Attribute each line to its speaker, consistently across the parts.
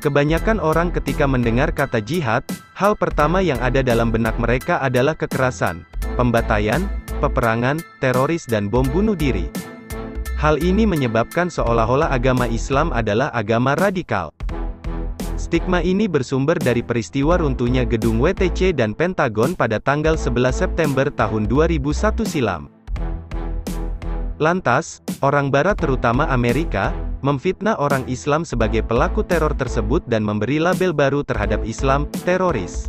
Speaker 1: Kebanyakan orang ketika mendengar kata jihad, hal pertama yang ada dalam benak mereka adalah kekerasan, pembantaian, peperangan, teroris dan bom bunuh diri. Hal ini menyebabkan seolah-olah agama Islam adalah agama radikal. Stigma ini bersumber dari peristiwa runtuhnya gedung WTC dan Pentagon pada tanggal 11 September tahun 2001 silam. Lantas, orang Barat terutama Amerika, memfitnah orang Islam sebagai pelaku teror tersebut dan memberi label baru terhadap Islam, teroris.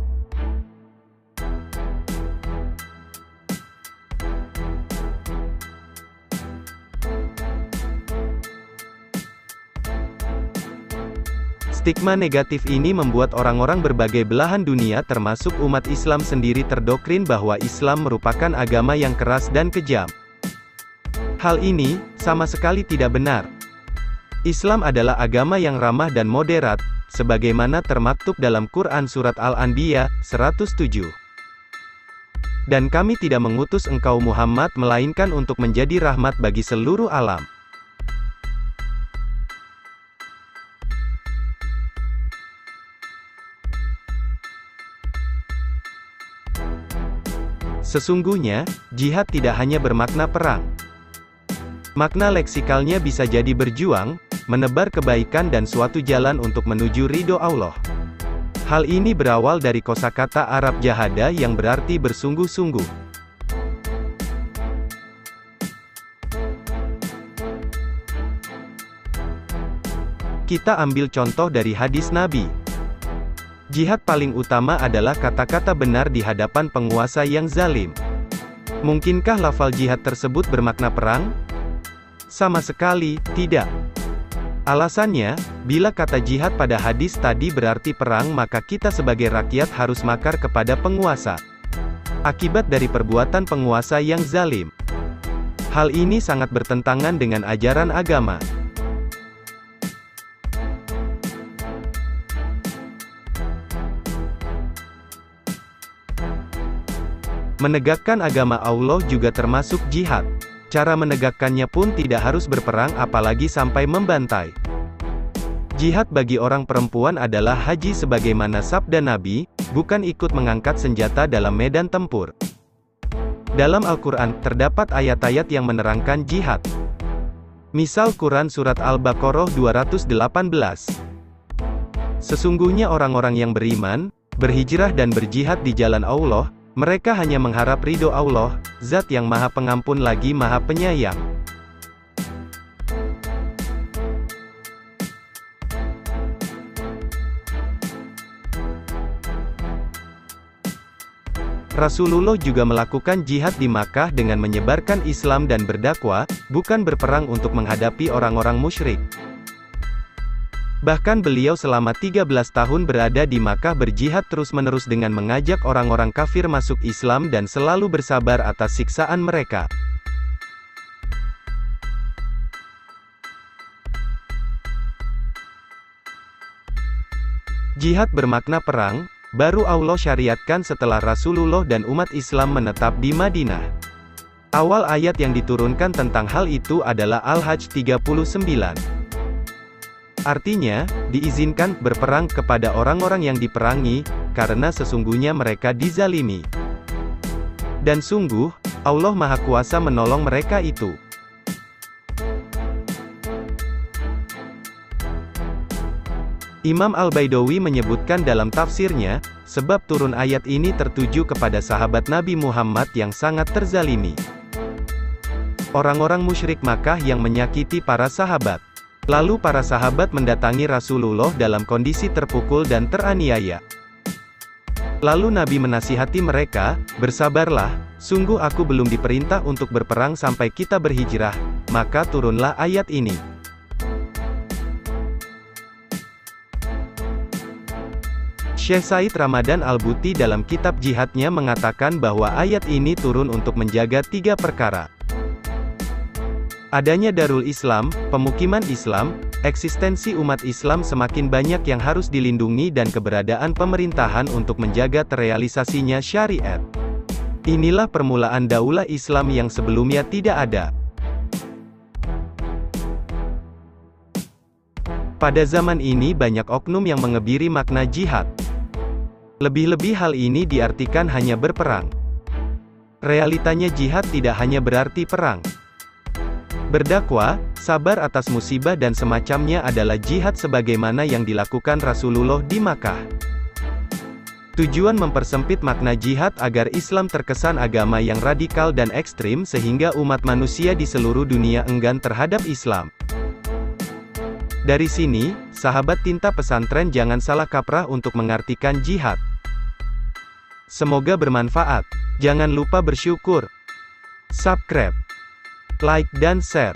Speaker 1: Stigma negatif ini membuat orang-orang berbagai belahan dunia termasuk umat Islam sendiri terdoktrin bahwa Islam merupakan agama yang keras dan kejam. Hal ini, sama sekali tidak benar. Islam adalah agama yang ramah dan moderat, sebagaimana termaktub dalam Quran Surat Al-Anbiya, 107. Dan kami tidak mengutus engkau Muhammad melainkan untuk menjadi rahmat bagi seluruh alam. Sesungguhnya, jihad tidak hanya bermakna perang. Makna leksikalnya bisa jadi berjuang, menebar kebaikan dan suatu jalan untuk menuju ridho Allah. Hal ini berawal dari kosakata Arab jahada yang berarti bersungguh-sungguh. Kita ambil contoh dari hadis Nabi. Jihad paling utama adalah kata-kata benar di hadapan penguasa yang zalim. Mungkinkah lafal jihad tersebut bermakna perang? Sama sekali, tidak. Alasannya, bila kata jihad pada hadis tadi berarti perang maka kita sebagai rakyat harus makar kepada penguasa. Akibat dari perbuatan penguasa yang zalim. Hal ini sangat bertentangan dengan ajaran agama. Menegakkan agama Allah juga termasuk jihad. Cara menegakkannya pun tidak harus berperang apalagi sampai membantai. Jihad bagi orang perempuan adalah haji sebagaimana sabda Nabi, bukan ikut mengangkat senjata dalam medan tempur. Dalam Al-Quran, terdapat ayat-ayat yang menerangkan jihad. Misal Quran Surat Al-Baqarah 218. Sesungguhnya orang-orang yang beriman, berhijrah dan berjihad di jalan Allah, mereka hanya mengharap ridho Allah, Zat yang Maha Pengampun lagi Maha Penyayang. Rasulullah juga melakukan jihad di Makkah dengan menyebarkan Islam dan berdakwah, bukan berperang untuk menghadapi orang-orang musyrik. Bahkan beliau selama 13 tahun berada di Makkah berjihad terus-menerus dengan mengajak orang-orang kafir masuk Islam dan selalu bersabar atas siksaan mereka. Jihad bermakna perang, baru Allah syariatkan setelah Rasulullah dan umat Islam menetap di Madinah. Awal ayat yang diturunkan tentang hal itu adalah Al-Hajj 39. Artinya, diizinkan berperang kepada orang-orang yang diperangi, karena sesungguhnya mereka dizalimi. Dan sungguh, Allah Maha Kuasa menolong mereka itu. Imam Al-Baidawi menyebutkan dalam tafsirnya, sebab turun ayat ini tertuju kepada sahabat Nabi Muhammad yang sangat terzalimi. Orang-orang musyrik Makkah yang menyakiti para sahabat. Lalu para sahabat mendatangi Rasulullah dalam kondisi terpukul dan teraniaya. Lalu Nabi menasihati mereka, bersabarlah, sungguh aku belum diperintah untuk berperang sampai kita berhijrah, maka turunlah ayat ini. Syekh Said Ramadan Al-Buti dalam kitab jihadnya mengatakan bahwa ayat ini turun untuk menjaga 3 perkara. Adanya Darul Islam, pemukiman Islam, eksistensi umat Islam semakin banyak yang harus dilindungi dan keberadaan pemerintahan untuk menjaga terrealisasinya syariat. Inilah permulaan daulah Islam yang sebelumnya tidak ada. Pada zaman ini banyak oknum yang mengebiri makna jihad. Lebih-lebih hal ini diartikan hanya berperang. Realitanya jihad tidak hanya berarti perang. Berdakwah, sabar atas musibah dan semacamnya adalah jihad sebagaimana yang dilakukan Rasulullah di Makkah. Tujuan mempersempit makna jihad agar Islam terkesan agama yang radikal dan ekstrim sehingga umat manusia di seluruh dunia enggan terhadap Islam. Dari sini, sahabat tinta pesantren jangan salah kaprah untuk mengartikan jihad. Semoga bermanfaat. Jangan lupa bersyukur, subscribe, like dan share.